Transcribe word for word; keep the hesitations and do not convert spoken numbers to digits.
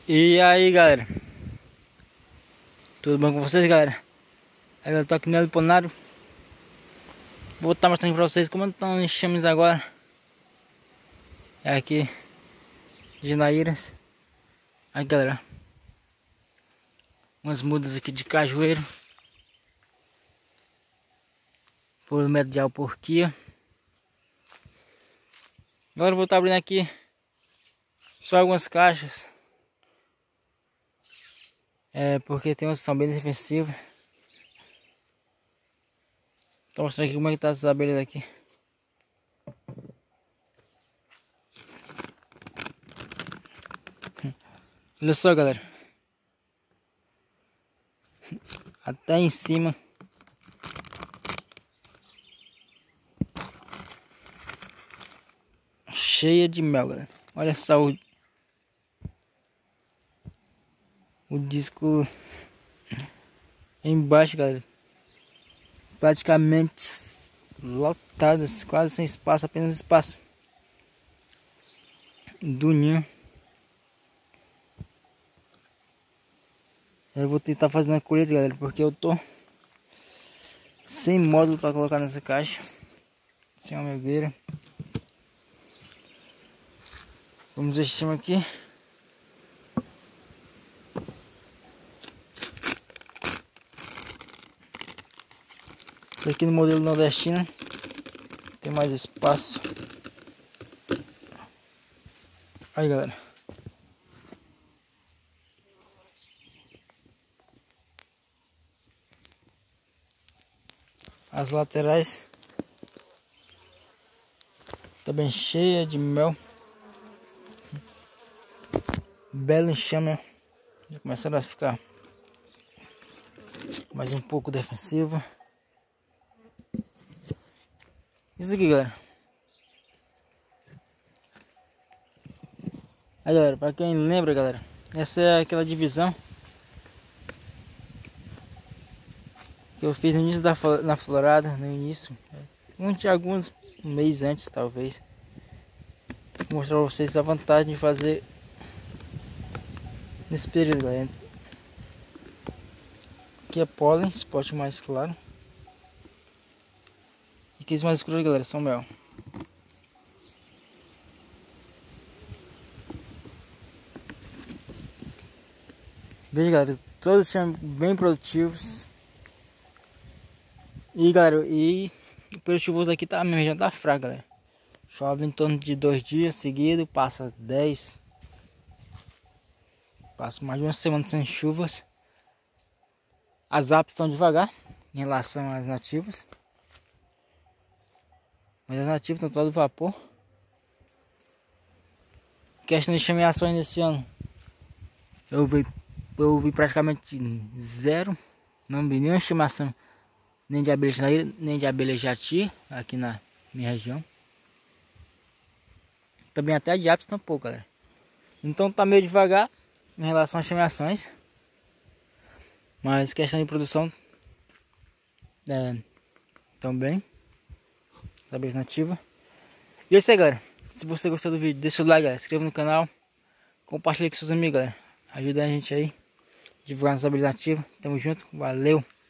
E aí, galera, tudo bom com vocês, galera? Aí, eu tô aqui no Eliponário. Vou estar mostrando pra vocês como estão os enxames agora. É aqui Janaíras. Aí, galera, umas mudas aqui de cajueiro por metro de alporquia. Agora eu vou estar abrindo aqui só algumas caixas, é porque tem uns que são bem defensivos. Tô mostrando aqui como é que tá essas abelhas aqui. Olha só, galera, até em cima cheia de mel, galera. Olha só o, o disco embaixo, galera, praticamente lotadas, quase sem espaço, apenas espaço do ninho. Eu vou tentar fazer uma colheita, galera, porque eu tô sem módulo para colocar nessa caixa, sem almegueira. Vamos ver em cima aqui. Esse aqui no modelo nordestino tem mais espaço. Aí, galera, as laterais tá bem cheia de mel. Belo enxame. Já começaram a ficar mais um pouco defensivo. Isso aqui, galera. Aí, galera, para quem lembra, galera, essa é aquela divisão que eu fiz no início da na florada, no início, de alguns meses antes, talvez. Vou mostrar pra vocês a vantagem de fazer nesse período, galera. Aqui é pólen, spot mais claro. E aqueles mais escuros, galera, são mel. Veja, galera, todos são bem produtivos. E, galera, e o período chuvoso aqui tá, a minha região tá fraca, galera. Chove em torno de dois dias seguidos, passa dez. Passa mais de uma semana sem chuvas. As apes estão devagar em relação às nativas, mas as nativas estão todas vapor. Questão de chameações nesse ano, eu vi, eu vi praticamente zero. Não vi nenhuma chamação, nem de abelha janaíra, nem de abelha jati aqui na minha região. Também até de apes tampouco, galera. Então tá meio devagar em relação às chameações, mas questão de produção é, também abelha nativa. E é isso aí, galera. Se você gostou do vídeo, deixa o like, galera. Se inscreva no canal, compartilhe com seus amigos, galera. Ajuda a gente aí a divulgar nossa abelha nativa. Tamo junto, valeu!